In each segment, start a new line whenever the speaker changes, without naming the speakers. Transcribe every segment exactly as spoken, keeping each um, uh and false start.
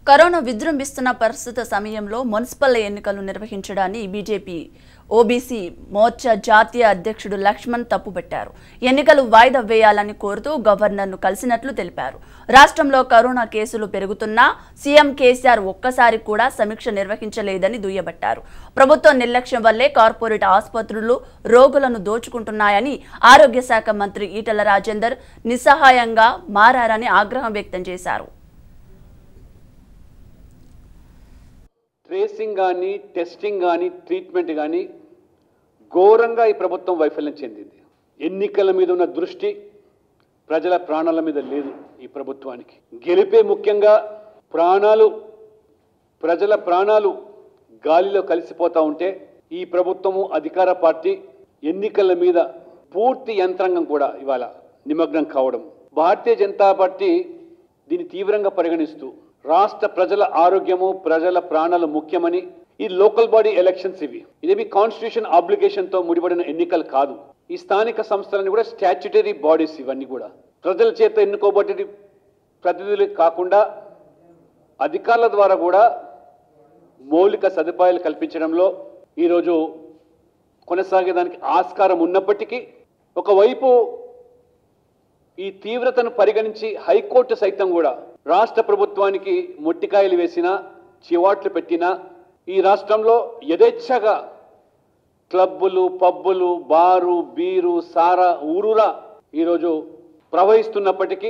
Corona విజృంభిస్తున్న ప్రస్తుత సమయంలో మున్సిపల్ ఎన్నికలు నిర్వహించడాన్ని బీజేపీ ఓబీసీ మోర్చా జాతీయ అధ్యక్షుడు లక్ష్మణ్ తప్పుపట్టారు. ఎన్నికలు వాయిదా వేయాలని కోరుతూ గవర్నర్ను కలిసినట్లు తెలిపారు. రాష్ట్రంలో కరోనా కేసులు పెరుగుతున్నా సీఎం కేసీఆర్ ఒక్కసారి కూడా సమీక్ష నిర్వహించలేదని దుయ్యబట్టారు. ప్రభుత్వ నిర్లక్ష్యం వల్లే కార్పొరేట్ ఆసుపత్రులు రోగులను దోచుకుంటున్నాయని ఆరోగ్య శాఖ మంత్రి ఈటెల రాజేందర్ నిస్సహాయంగా మారారని ఆగ్రహం వ్యక్తం చేశారు.
ట్రేసింగ్ కానీ టెస్టింగ్ కానీ ట్రీట్మెంట్ కానీ ఘోరంగా ఈ ప్రభుత్వం వైఫల్యం చెందింది. ఎన్నికల మీద ఉన్న దృష్టి ప్రజల ప్రాణాల మీద లేదు. ఈ ప్రభుత్వానికి గెలిపే ముఖ్యంగా ప్రాణాలు ప్రజల ప్రాణాలు గాలిలో కలిసిపోతూ ఉంటే ఈ ప్రభుత్వము అధికార పార్టీ ఎన్నికల మీద పూర్తి యంత్రాంగం కూడా ఇవాళ నిమగ్నం కావడం, భారతీయ జనతా పార్టీ దీన్ని తీవ్రంగా పరిగణిస్తూ రాష్ట్ర ప్రజల ఆరోగ్యము ప్రజల ప్రాణాలు ముఖ్యమని, ఈ లోకల్ బాడీ ఎలక్షన్స్ ఇవి ఇదేమి కాన్స్టిట్యూషన్ ఆబ్లిగేషన్తో ముడిపడిన ఎన్నికలు కాదు. ఈ స్థానిక సంస్థలన్నీ కూడా స్టాట్యుటరీ బాడీస్. ఇవన్నీ కూడా ప్రజల చేత ఎన్నుకోబడి ప్రతినిధులు కాకుండా అధికారుల ద్వారా కూడా మౌలిక సదుపాయాలు కల్పించడంలో ఈరోజు కొనసాగేదానికి ఆస్కారం ఉన్నప్పటికీ ఒకవైపు ఈ తీవ్రతను పరిగణించి హైకోర్టు సైతం కూడా రాష్ట్ర ప్రభుత్వానికి మొట్టికాయలు వేసినా చివాట్లు పెట్టినా ఈ రాష్ట్రంలో యథేచ్ఛగా క్లబ్బులు పబ్బులు బారు బీరు సారా ఊరూరా ఈరోజు ప్రవహిస్తున్నప్పటికీ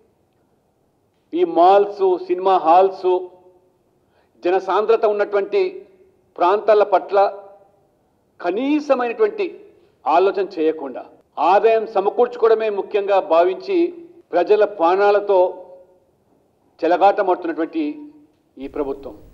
ఈ మాల్స్ సినిమా హాల్స్ జనసాంద్రత ఉన్నటువంటి ప్రాంతాల పట్ల కనీసమైనటువంటి ఆలోచన చేయకుండా ఆదాయం సమకూర్చుకోవడమే ముఖ్యంగా భావించి ప్రజల ప్రాణాలతో చెలగాటమాడుతున్నటువంటి ఈ ప్రభుత్వం